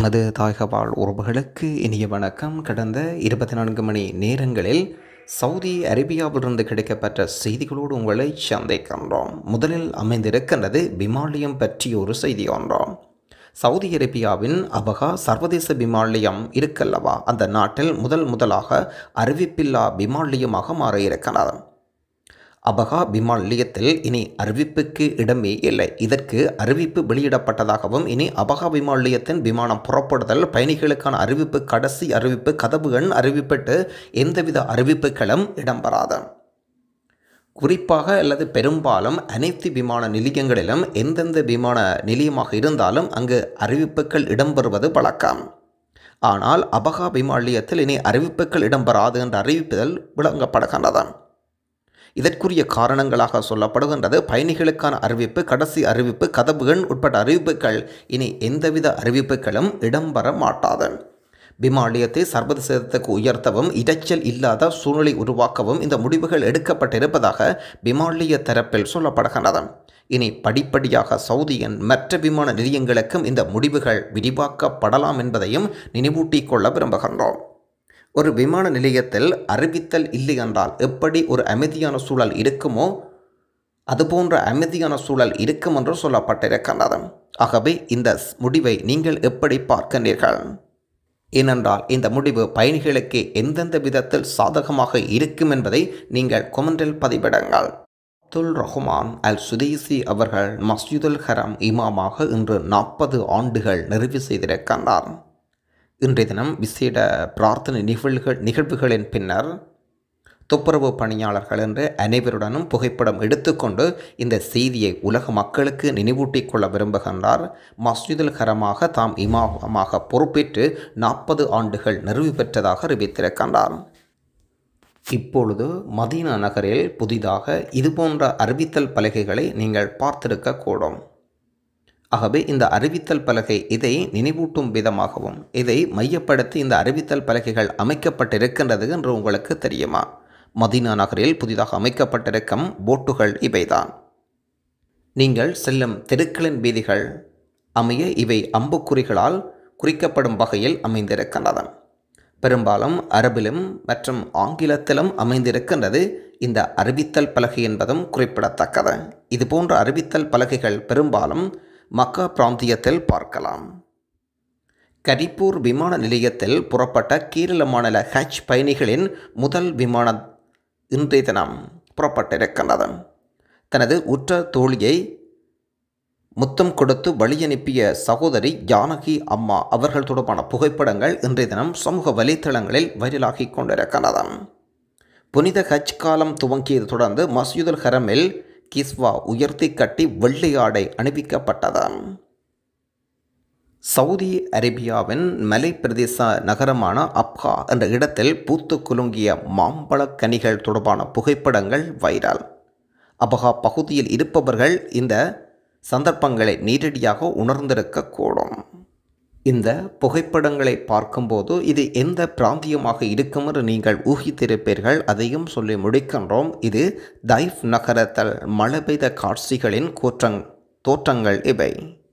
எமது தாயகவாழ் உறவுகளுக்கு இனிய வணக்கம். கடந்த 24 மணி நேரங்களில் சவுதி அரேபியாவிலிருந்து கிடைக்கப்பெற்ற செய்திகளோடு உங்களை சந்திக்கின்றோம். முதலில் அமைந்திருக்கின்றது விமானியம் பற்றிய ஒரு செய்தி ஒன்றாம். சவுதி அரேபியாவின் அபகா சர்வதேச விமானியம் இருக்கல்லவா, அந்த நாட்டில் முதலாக அறிவிப்பில்லா விமானியமாக மாற இருக்கிறது. அபகா விமான நிலையத்தில் இனி அறிவிப்புக்கு இடமே இல்லை. இதற்கு அறிவிப்பு வெளியிடப்பட்டதாகவும் இனி அபகா விமான நிலையத்தின் விமானம் புறப்படுதல், பயணிகளுக்கான அறிவிப்பு, கடைசி அறிவிப்பு, கதவு எண் அறிவிப்பிட்டு எந்தவித அறிவிப்புகளும் இடம்பெறாது. குறிப்பாக அல்லது பெரும்பாலும் அனைத்து விமான நிலையங்களிலும் எந்தெந்த விமான நிலையமாக இருந்தாலும் அங்கு அறிவிப்புகள் இடம்பெறுவது வழக்கம். ஆனால் அபகா விமான நிலையத்தில் இனி அறிவிப்புகள் இடம்பெறாது என்ற அறிவிப்புகள் வழங்கப்படுகின்றது. இதற்குரிய காரணங்களாக சொல்லப்படுகின்றது பயணிகளுக்கான அறிவிப்பு, கடைசி அறிவிப்பு, கதவு எண் உட்பட்ட அறிவிப்புகள் இனி எந்தவித அறிவிப்புகளும் இடம்பெற மாட்டாது. விமான நிலையத்தை சர்வதேசத்துக்கு உயர்த்தவும் இரைச்சல் இல்லாத சூழ்நிலை உருவாக்கவும் இந்த முடிவுகள் எடுக்கப்பட்டிருப்பதாக விமான நிலைய தரப்பில் சொல்லப்படுகின்றது. இனி படிப்படியாக சவுதியின் மற்ற விமான நிலையங்களுக்கும் இந்த முடிவுகள் விரிவாக்கப்படலாம் என்பதையும் நினைவூட்டிக் கொள்ள விரும்புகின்றோம். ஒரு விமான நிலையத்தில் அறிவித்தல் இல்லை என்றால் எப்படி ஒரு அமைதியான சூழல் இருக்குமோ அதுபோன்ற அமைதியான சூழல் இருக்கும் என்று சொல்லப்பட்டிருக்கின்றது. ஆகவே இந்த முடிவை நீங்கள் எப்படி பார்க்கின்றீர்கள்? ஏனென்றால் இந்த முடிவு பயணிகளுக்கு எந்தெந்த விதத்தில் சாதகமாக இருக்கும் என்பதை நீங்கள் கொமெண்டில் பதிவிடுங்கள். அப்துல் ரஹ்மான் அல் சுதைசி அவர்கள் மஸ்ஜிதுல் ஹரம் இமாமாக இன்று 40 ஆண்டுகள் நிறைவு செய்திருக்கின்றார். இன்றைய தினம் விசேட பிரார்த்தனை நிகழ்வுகளின் பின்னர் துப்புரவு பணியாளர்கள் என்று அனைவருடனும் புகைப்படம் எடுத்துக்கொண்டு இந்த செய்தியை உலக மக்களுக்கு நினைவூட்டிக் கொள்ள விரும்புகின்றார். மஸ்ஜிதுல் ஹரமாக தாம் இமாமாக பொறுப்பேற்று 40 ஆண்டுகள் நிறைவு பெற்றதாக அறிவித்திருக்கின்றார். இப்பொழுது மதீனா நகரில் புதிதாக இதுபோன்ற அறிவித்தல் பலகைகளை நீங்கள் பார்த்திருக்கக்கூடும். ஆகவே இந்த அறிவித்தல் பலகை இதை நினைவூட்டும் விதமாகவும் இதை மையப்படுத்தி இந்த அறிவித்தல் பலகைகள் அமைக்கப்பட்டிருக்கின்றது என்று உங்களுக்கு தெரியுமா? மதீனா நகரில் புதிதாக அமைக்கப்பட்டிருக்கும் போட்டுகள் இவைதான். நீங்கள் செல்லும் தெருக்களின் வீதிகள் அமைய இவை அம்புக்குறிகளால் குறிக்கப்படும் வகையில் அமைந்திருக்கின்றது. பெரும்பாலும் அரபிலும் மற்றும் ஆங்கிலத்திலும் அமைந்திருக்கின்றது இந்த அறிவித்தல் பலகை என்பதும் குறிப்பிடத்தக்கது. இதுபோன்ற அறிவித்தல் பலகைகள் பெரும்பாலும் மக்கா பிராந்தியத்தில் பார்க்கலாம். கரிப்பூர் விமான நிலையத்தில் புறப்பட்ட கேரள மாநில ஹஜ் பயணிகளின் முதல் விமானம் இன்றைய தினம் புறப்பட்டிருக்கின்றது. தனது உற்ற தோழியை முத்தம் கொடுத்து வழியனுப்பிய சகோதரி ஜானகி அம்மா அவர்கள் தொடர்பான புகைப்படங்கள் இன்றைய தினம் சமூக வலைத்தளங்களில் வைரலாகி கொண்டிருக்கின்றது. புனித ஹஜ் காலம் துவங்கியது தொடர்ந்து மஸ்ஜிதுல் ஹரமில் கிஸ்வா உயர்த்தி கட்டி வெள்ளை ஆடை அணிவிக்கப்பட்டது. சவுதி அரேபியாவின் மலை பிரதேச நகரமான அப்ஹா என்ற இடத்தில் பூத்து குலுங்கிய மாம்பழ கனிகள் தொடர்பான புகைப்படங்கள் வைரல். அப்ஹா பகுதியில் இருப்பவர்கள் இந்த சந்தர்ப்பங்களை நேரடியாக உணர்ந்திருக்கக்கூடும். இந்த புகைப்படங்களை பார்க்கும்போது இது எந்த பிராந்தியமாக இருக்கும் என்று நீங்கள் ஊகித்திருப்பீர்கள். அதையும் சொல்லி முடிக்கின்றோம். இது தைஃப் நகரத்தில் மழை பெய்த காட்சிகளின் தோற்றங்கள் இவை.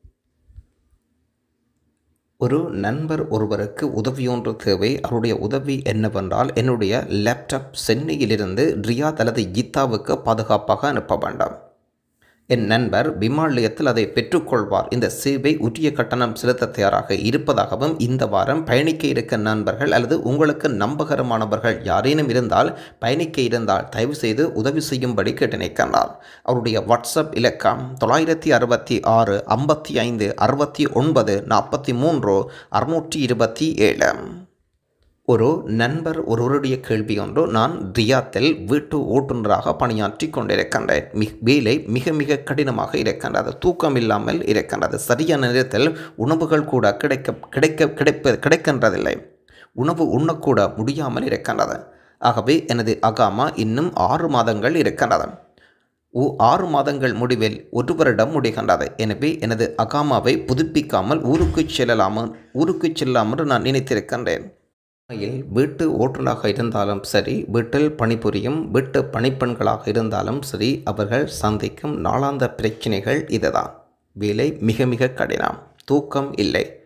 ஒரு நண்பர் ஒருவருக்கு உதவியொன்று தேவை. அவருடைய உதவி என்னவென்றால் என்னுடைய லேப்டாப் சென்னையிலிருந்து ரியாத் அல்லது ஜித்தாவுக்கு பாதுகாப்பாக அனுப்ப வேண்டாம். என் நண்பர் விமான நிலையத்தில் அதை பெற்றுக்கொள்வார். இந்த சேவை உரிய கட்டணம் செலுத்த தயாராக இருப்பதாகவும் இந்த வாரம் பயணிக்க இருக்க நண்பர்கள் அல்லது உங்களுக்கு நம்பகரமானவர்கள் யாரேனும் இருந்தால் பயணிக்க இருந்தால் தயவு செய்து உதவி செய்யும்படி கேட்டு நிற்கின்றார். அவருடைய வாட்ஸ்அப் இலக்கம் 966 55 69 43 627. ஒரு நண்பர் ஒருவருடைய கேள்வி ஒன்று, நான் ரியாத்தில் வீட்டு ஓட்டுநராக பணியாற்றி கொண்டிருக்கின்றேன். வேலை மிக மிக கடினமாக இருக்கின்றது. தூக்கம் இல்லாமல் இருக்கின்றது. சரியான நேரத்தில் உணவுகள் கூட கிடைக்கின்றதில்லை. உணவு உண்ணக்கூட முடியாமல் இருக்கின்றது. ஆகவே எனது அகாமா இன்னும் 6 மாதங்கள் இருக்கின்றது. 6 மாதங்கள் முடிவில் 1 வருடம் முடிகின்றது. எனவே எனது அகாமாவை புதுப்பிக்காமல் ஊருக்கு செல்லாமல் நான் நினைத்திருக்கின்றேன். வீட்டு ஓட்டுநராக இருந்தாலும் சரி, வீட்டில் பணிபுரியும் வீட்டு பணிப்பெண்களாக இருந்தாலும் சரி, அவர்கள் சந்திக்கும் நாளாந்த பிரச்சனைகள் இதுதான். வேலை மிக மிக கடினம், தூக்கம் இல்லை,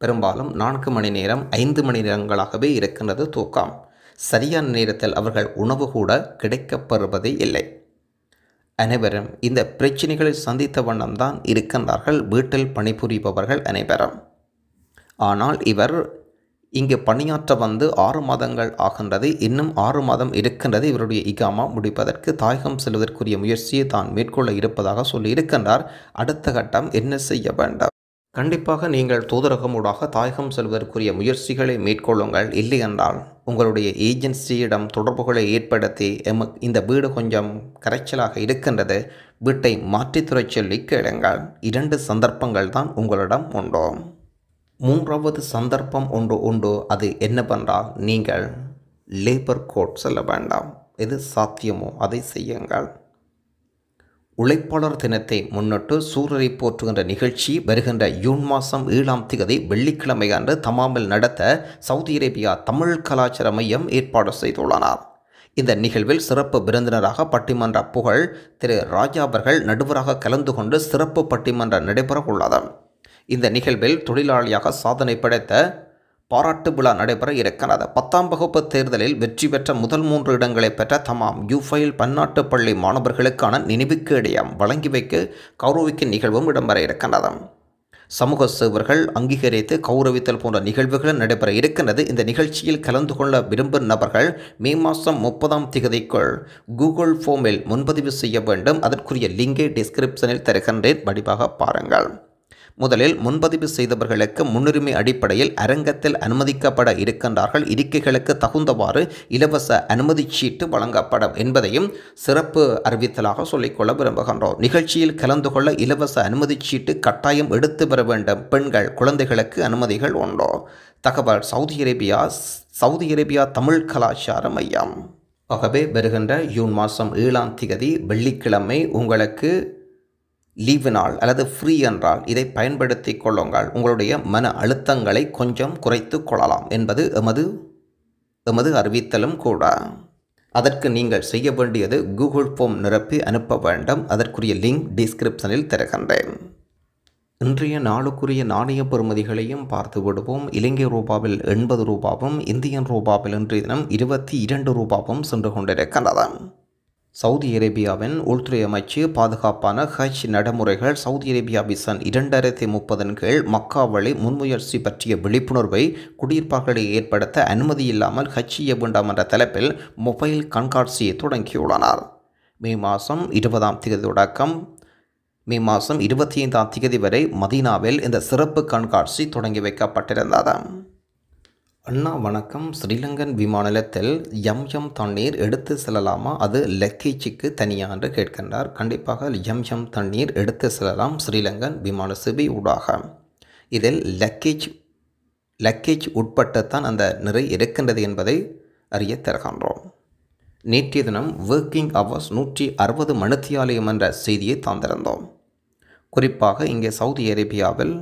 பெரும்பாலும் 4 மணி நேரம் 5 மணி நேரங்களாகவே இருக்கின்றது தூக்கம். சரியான நேரத்தில் அவர்கள் உணவு கூட கிடைக்கப்பெறுவதே இல்லை. அனைவரும் இந்த பிரச்சனைகளை சந்தித்த வண்ணம்தான் இருக்கின்றார்கள் வீட்டில் பணிபுரிபவர்கள் அனைவரும். ஆனால் இவர் இங்கு பணியாற்ற வந்து 6 மாதங்கள் ஆகின்றது. இன்னும் 6 மாதம் இருக்கின்றது இவருடைய இகாமா முடிப்பதற்கு. தாயகம் செல்வதற்குரிய முயற்சியை தான் மேற்கொள்ள இருப்பதாக சொல்லி இருக்கின்றார். அடுத்த கட்டம் என்ன செய்ய வேண்டும்? கண்டிப்பாக நீங்கள் தூதரகமூடாக தாயகம் செல்வதற்குரிய முயற்சிகளை மேற்கொள்ளுங்கள். இல்லை என்றால் உங்களுடைய ஏஜென்சியிடம் தொடர்புகளை ஏற்படுத்தி இந்த வீடு கொஞ்சம் கரைச்சலாக இருக்கின்றது, வீட்டை மாற்றித்துறை சொல்லி கேளுங்கள். 2 சந்தர்ப்பங்கள் தான் உங்களிடம் உண்டோ. 3வது சந்தர்ப்பம் ஒன்று உண்டு. அது என்னவென்றால் நீங்கள் லேபர் கோர்ட் செல்ல வேண்டாம். எது சாத்தியமோ அதை செய்யுங்கள். உழைப்பாளர் தினத்தை முன்னிட்டு சூரரை போற்றுகின்ற நிகழ்ச்சி வருகின்ற ஜூன் மாதம் 7ஆம் தேதி வெள்ளிக்கிழமை அன்று தமாமில் நடத்த சவுதி அரேபியா தமிழ் கலாச்சார மையம் ஏற்பாடு செய்துள்ளனர். இந்த நிகழ்வில் சிறப்பு விருந்தினராக பட்டிமன்ற புகழ் திரு ராஜா அவர்கள் நடுவராக கலந்து கொண்டு சிறப்பு பட்டிமன்றம் நடைபெற உள்ளது. இந்த நிகழ்வில் தொழிலாளியாக சாதனை படைத்த பாராட்டு விழா நடைபெற இருக்கிறது. 10ஆம் வகுப்பு தேர்தலில் வெற்றி பெற்ற முதல் 3 இடங்களை பெற்ற தமாம் யூஃபைல் பன்னாட்டு பள்ளி மாணவர்களுக்கான நினைவுக்கேடயம் வழங்கி வைக்க கௌரவிக்கும் நிகழ்வும் இடம்பெற இருக்கின்றது. சமூக சேவர்கள் அங்கீகரித்து கௌரவித்தல் போன்ற நிகழ்வுகள் நடைபெற இருக்கின்றது. இந்த நிகழ்ச்சியில் கலந்து கொள்ள விரும்பும் நபர்கள் மே மாதம் 30ஆம் தேதிக்குள் கூகுள் ஃபார்மில் முன்பதிவு செய்ய வேண்டும். அதற்குரிய லிங்கை டிஸ்கிரிப்ஷனில் தருகின்றேன், வடிவாக பாருங்கள். முதலில் முன்பதிவு செய்தவர்களுக்கு முன்னுரிமை அடிப்படையில் அரங்கத்தில் அனுமதிக்கப்பட இருக்கின்றார்கள். இருக்கைகளுக்கு தகுந்தவாறு இலவச அனுமதி சீட்டு வழங்கப்படும் என்பதையும் சிறப்பு அறிவித்தலாக சொல்லிக்கொள்ள விரும்புகின்றோம். நிகழ்ச்சியில் கலந்து கொள்ள இலவச அனுமதி சீட்டு கட்டாயம் எடுத்து வர வேண்டும். பெண்கள் குழந்தைகளுக்கு அனுமதிகள் உண்டோ. தகவல் சவுதி அரேபியா தமிழ் கலாச்சார மையம். ஆகவே வருகின்ற ஜூன் மாதம் 7ஆம் தேதி வெள்ளிக்கிழமை உங்களுக்கு லீவு நாள் அல்லது ஃப்ரீ என்றால் இதை பயன்படுத்தி கொள்ளுங்கள். உங்களுடைய மன அழுத்தங்களை கொஞ்சம் குறைத்து கொள்ளலாம் என்பது எமது அறிவித்தலும் கூட. அதற்கு நீங்கள் செய்ய வேண்டியது கூகுள் ஃபார்ம் நிரப்பி அனுப்ப வேண்டும். அதற்குரிய லிங்க் டிஸ்கிரிப்ஷனில் தருகின்றேன். இன்றைய நாளுக்குரிய நாணய பெறுமதிகளையும் பார்த்து விடுவோம். இலங்கை ரூபாவில் 80 ரூபாவும் இந்தியன் ரூபாவில் இன்றைய தினம் 22 ரூபாவும் சென்று கொண்டிருக்கின்றது. சவுதி அரேபியாவின் உள்துறை அமைச்சு பாதுகாப்பான ஹஜ் நடைமுறைகள் சவுதி அரேபியா விசன் 2030 கீழ் மக்கா வழி முன்முயற்சி பற்றிய விழிப்புணர்வை குடியிருப்பாளர்களை ஏற்படுத்த அனுமதி இல்லாமல் ஹஜ் செய்ய வேண்டாம் என்ற தலைப்பில் மொபைல் கண்காட்சியை தொடங்கியுள்ளனர். மே மாதம் 20ஆம் தேதி தொடக்கம் மே மாதம் 25ஆம் தேதி வரை மதீனாவில் இந்த சிறப்பு கண்காட்சி தொடங்கி வைக்கப்பட்டிருந்தது. அண்ணா வணக்கம். ஸ்ரீலங்கன் விமான நிலையத்தில் எம் தண்ணீர் எடுத்து செல்லலாமா, அது லக்கேஜுக்கு தனியாக என்று கேட்கின்றார். கண்டிப்பாக எம் தண்ணீர் எடுத்து செல்லலாம் ஸ்ரீலங்கன் விமான சேவை ஊடாக. இதில் லக்கேஜ் உட்பட்டுத்தான் அந்த நிறை இருக்கின்றது என்பதை அறிய தருகின்றோம். நேற்றைய தினம் ஒர்க்கிங் ஹவர்ஸ் 160 மணித்தியாலயம் என்ற செய்தியை தந்திருந்தோம். குறிப்பாக இங்கே சவுதி அரேபியாவில்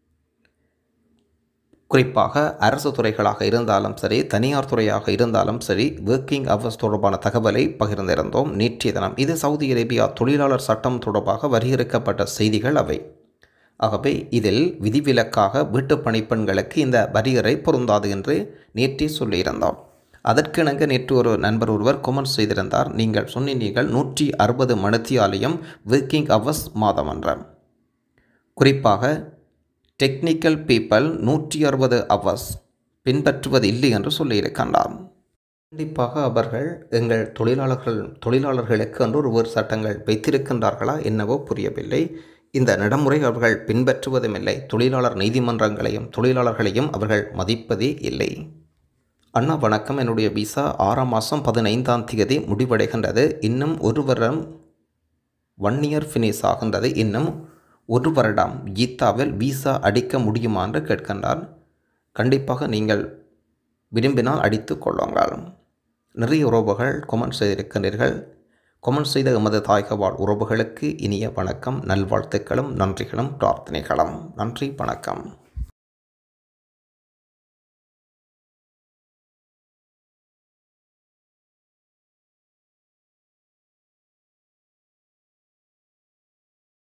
குறிப்பாக அரசு துறைகளாக இருந்தாலும் சரி, தனியார் துறையாக இருந்தாலும் சரி, ஒர்க்கிங் ஹவர்ஸ் தொடர்பான தகவலை பகிர்ந்திருந்தோம் நேற்றைய தினம். இது சவுதி அரேபியா தொழிலாளர் சட்டம் தொடர்பாக வரையறுக்கப்பட்ட செய்திகள் அவை. ஆகவே இதில் விதிவிலக்காக வீட்டு பணிப்பெண்களுக்கு இந்த வரையறை பொருந்தாது என்று நேற்றே சொல்லியிருந்தோம். அதற்கிணங்க நேற்று ஒரு நண்பர் ஒருவர் கமெண்ட் செய்திருந்தார். நீங்கள் சொன்னீர்கள் 160 மணித்தியாலயம் ஒர்க்கிங் ஹவர்ஸ் மாதம் என்ற. குறிப்பாக டெக்னிக்கல் பீப்பிள் 160 ஹவர்ஸ் பின்பற்றுவது இல்லை என்று சொல்லியிருக்கின்றார். கண்டிப்பாக அவர்கள் எங்கள் தொழிலாளர்களுக்கு என்று ஒவ்வொரு சட்டங்கள் வைத்திருக்கின்றார்களா என்னவோ புரியவில்லை. இந்த நடைமுறை அவர்கள் பின்பற்றுவதும் இல்லை. தொழிலாளர் நீதிமன்றங்களையும் தொழிலாளர்களையும் அவர்கள் மதிப்பதே இல்லை. அண்ணா வணக்கம். என்னுடைய விசா 6ஆம் மாதம் 15ஆம் தேதி முடிவடைகின்றது. இன்னும் 1 வருடம் 1 இயர் ஃபினிஷ் ஆகின்றது. இன்னும் 1 வருடம் கீதாவில் விசா அடிக்க முடியுமா என்று கேட்கின்றார். கண்டிப்பாக நீங்கள் விரும்பினால் அடித்து கொள்ளுங்கள். நிறைய உறவுகள் கொமெண்ட் செய்திருக்கின்றீர்கள். கொமெண்ட் செய்த எமது தாயக வாழ் உறவுகளுக்கு இனிய வணக்கம், நல்வாழ்த்துக்களும் நன்றிகளும் பிரார்த்தனைகளும். நன்றி, வணக்கம்.